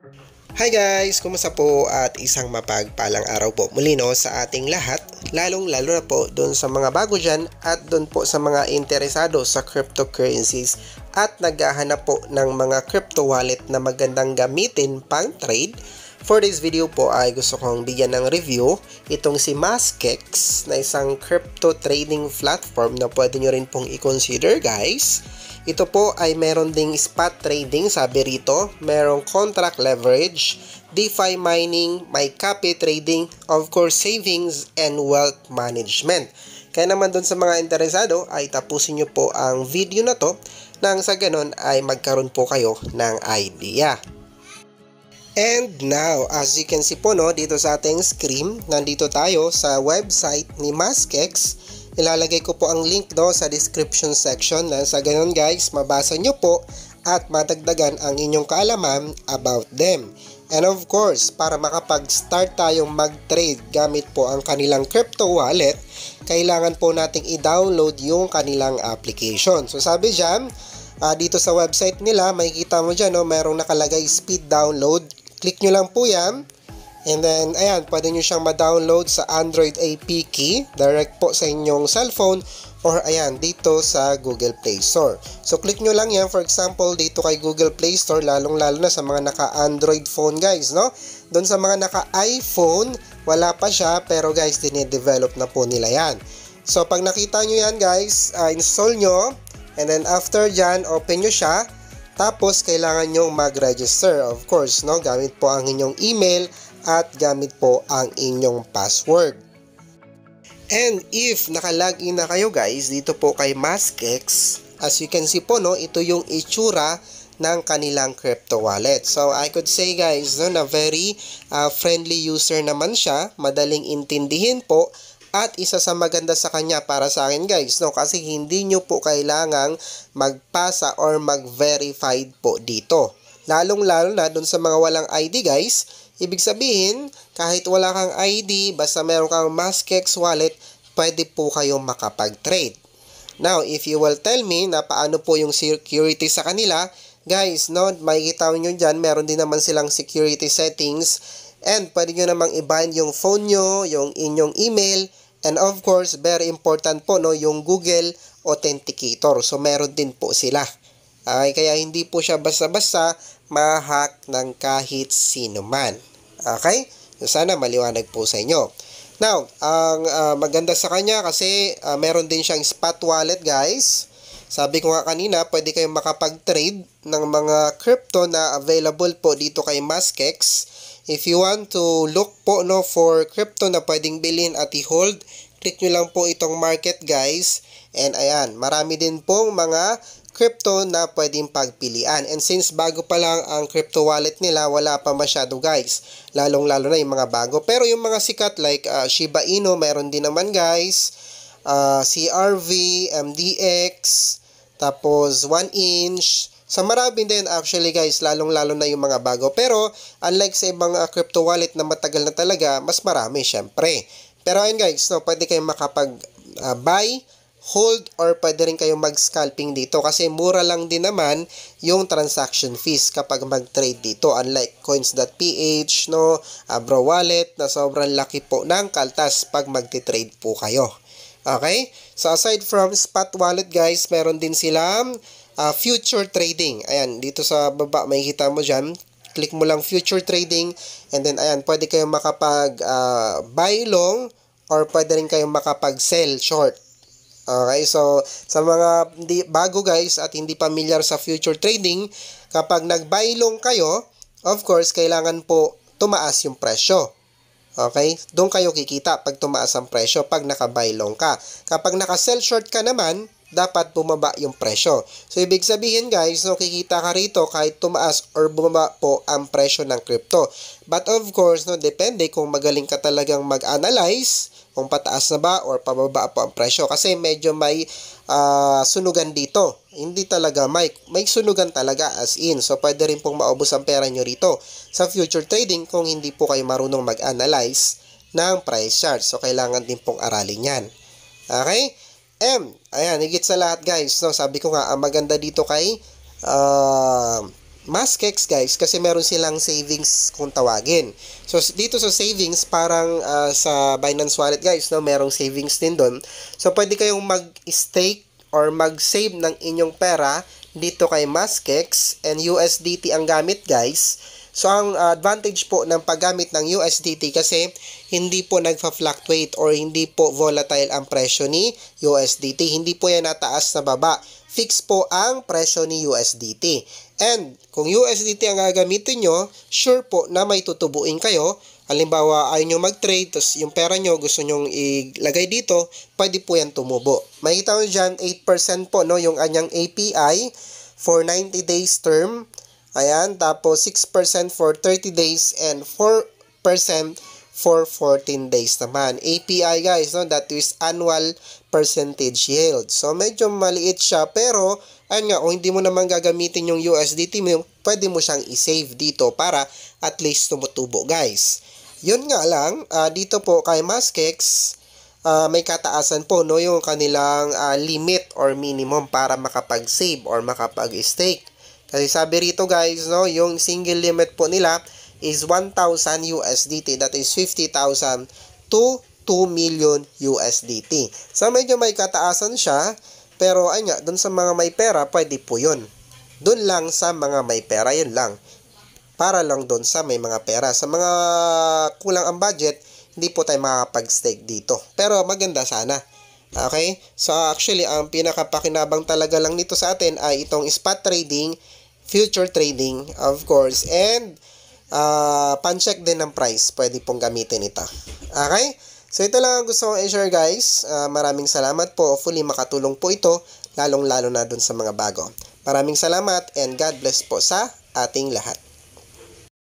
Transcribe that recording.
Hi guys! Kumusta po at isang mapagpalang araw po muli sa ating lahat, lalong-lalo na po doon sa mga bago dyan at doon po sa mga interesado sa cryptocurrencies at naghahanap po ng mga crypto wallet na magandang gamitin pang trade. For this video po ay gusto kong bigyan ng review itong si Maskex na isang crypto trading platform na pwede nyo rin pong i-consider guys. Ito po ay meron ding spot trading, sabi rito, merong contract leverage, DeFi mining, may copy trading, of course savings and wealth management. Kaya naman dun sa mga interesado ay tapusin nyo po ang video na to nang sa ganon ay magkaroon po kayo ng idea. And now, as you can see po dito sa ating screen, nandito tayo sa website ni Maskex. Ilalagay ko po ang link sa description section na sa ganun guys, mabasa nyo po at madagdagan ang inyong kaalaman about them. And of course, para makapag-start tayong mag-trade gamit po ang kanilang crypto wallet, kailangan po nating i-download yung kanilang application. So sabi dyan, dito sa website nila, makikita mo dyan, merong nakalagay speed download. Click nyo lang po yan. And then, ayan, pwede nyo siyang ma-download sa Android APK, direct po sa inyong cellphone, or ayan, dito sa Google Play Store. So, click nyo lang yan, for example, dito kay Google Play Store, lalong-lalo na sa mga naka-Android phone, guys, no? Doon sa mga naka-iPhone, wala pa siya, pero guys, dine-develop na po nila yan. So, pag nakita nyo yan, guys, install nyo, and then after dyan, open nyo siya, tapos, kailangan nyo mag-register, of course, no? Gamit po ang inyong email, at gamit po ang inyong password. And if naka-login na kayo guys dito po kay Maskex, as you can see po ito yung itsura ng kanilang crypto wallet. So I could say guys na very friendly user naman siya, madaling intindihin po at isa sa maganda sa kanya para sa akin guys kasi hindi nyo po kailangang magpasa or mag-verified po dito. Lalong-lalo na dun sa mga walang ID guys. Ibig sabihin, kahit wala kang ID, basta meron kang Maskex wallet, pwede po kayong makapag-trade. Now, if you will tell me na paano po yung security sa kanila, guys, makikita nyo dyan, meron din naman silang security settings, and pwede nyo namang i-bind yung phone nyo, yung inyong email, and of course, very important po, yung Google Authenticator. So, meron din po sila. Kaya hindi po siya basta-basta ma-hack ng kahit sino man. Okay? So, sana maliwanag po sa inyo. Now, ang maganda sa kanya kasi meron din siyang spot wallet guys. Sabi ko nga kanina, pwede kayong makapag-trade ng mga crypto na available po dito kay Maskex. If you want to look po for crypto na pwedeng bilhin at i-hold, click nyo lang po itong market guys. And ayan, marami din pong mga crypto na pwedeng pagpilian. And since bago pa lang ang crypto wallet nila, wala pa masyado guys. Lalong-lalo na yung mga bago. Pero yung mga sikat like Shiba Inu, meron din naman guys. CRV, MDX, tapos 1inch. So marami din actually guys, lalong-lalo na yung mga bago. Pero unlike sa ibang crypto wallet na matagal na talaga, mas marami syempre. Pero ayun guys, pwede kayong makapag-buy, hold, or pwede rin kayong mag-scalping dito kasi mura lang din naman yung transaction fees kapag mag-trade dito, unlike coins.ph, Bro Wallet na sobrang laki po ng kaltas pag magti-trade po kayo. Okay? So aside from spot wallet guys, meron din silang future trading. Ayan, dito sa baba makikita mo dyan, click mo lang future trading, and then ayan, pwede kayong makapag buy long or pwede rin kayong makapag sell short. Okay, so sa mga bago guys at hindi familiar sa future trading, kapag nag-buy long kayo, of course, kailangan po tumaas yung presyo. Okay, doon kayo kikita pag tumaas ang presyo pag naka-buy long ka. Kapag naka-sell short ka naman, dapat bumaba yung presyo. So, ibig sabihin guys, kikita ka rito kahit tumaas or bumaba po ang presyo ng crypto. But of course, depende kung magaling ka talagang mag-analyze, kung pataas na ba or pababa po ang presyo. Kasi medyo may sunugan dito. Hindi talaga, may sunugan talaga as in. So, pwede rin pong maubos ang pera nyo rito sa future trading kung hindi po kayo marunong mag-analyze ng price chart. So, kailangan din pong aralin yan. Okay? Ayan, higit sa lahat guys, sabi ko nga, ang maganda dito kay Maskex guys, kasi meron silang savings kung tawagin. So dito sa savings, parang sa Binance Wallet guys, no, merong savings din doon. So pwede kayong mag-stake or mag-save ng inyong pera dito kay Maskex, and USDT ang gamit guys. So, ang advantage po ng paggamit ng USDT kasi hindi po nagfa-fluctuate or hindi po volatile ang presyo ni USDT. Hindi po yan nataas na baba. Fix po ang presyo ni USDT. And kung USDT ang gagamitin nyo, sure po na may tutubuin kayo. Halimbawa, ayaw nyo mag-trade, tapos yung pera nyo gusto nyo ilagay dito, pwede po yan tumubo. Makikita nyo dyan, 8% po no, yung anyang API for 90 days term. Ayan, tapos 6% for 30 days and 4% for 14 days naman. API guys, no, that is annual percentage yield. So, medyo maliit siya, pero, ayun nga, kung hindi mo naman gagamitin yung USDT mo, pwede mo siyang i-save dito para at least tumutubo guys. Yun nga lang, dito po kay Maskex, may kataasan po, no, yung kanilang limit or minimum para makapag-save or makapag-stake. Kasi sabi rito guys, no, yung single limit po nila is 1,000 USDT. That is 50,000 to 2 million USDT. So medyo may kataasan siya. Pero ay nga, dun sa mga may pera, pwede po yun. Dun lang sa mga may pera, yun lang. Para lang dun sa may mga pera. Sa mga kulang ang budget, hindi po tayo makapag-stake dito. Pero maganda sana. Okay? So actually, ang pinakapakinabang talaga lang nito sa atin ay itong spot trading, future trading, of course, and pan-check din ng price. Pwede pong gamitin ito. Okay? So, ito lang ang gusto kong i-share guys. Maraming salamat po. Hopefully, makatulong po ito, lalong-lalo na dun sa mga bago. Maraming salamat and God bless po sa ating lahat.